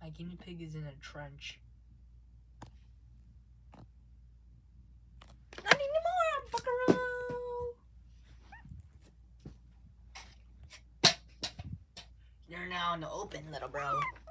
My guinea pig is in a trench. Not anymore, buckaroo! You're now in the open, little bro.